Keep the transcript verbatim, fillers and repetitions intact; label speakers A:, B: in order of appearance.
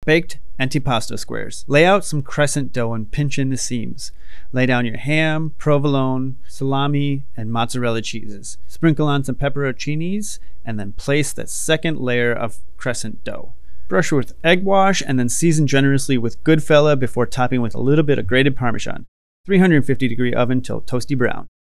A: Baked antipasto squares. Lay out some crescent dough and pinch in the seams. Lay down your ham, provolone, salami, and mozzarella cheeses. Sprinkle on some pepperoncinis, and then place the second layer of crescent dough. Brush with egg wash, and then season generously with Goodfella before topping with a little bit of grated Parmesan. three hundred fifty degree oven till toasty brown.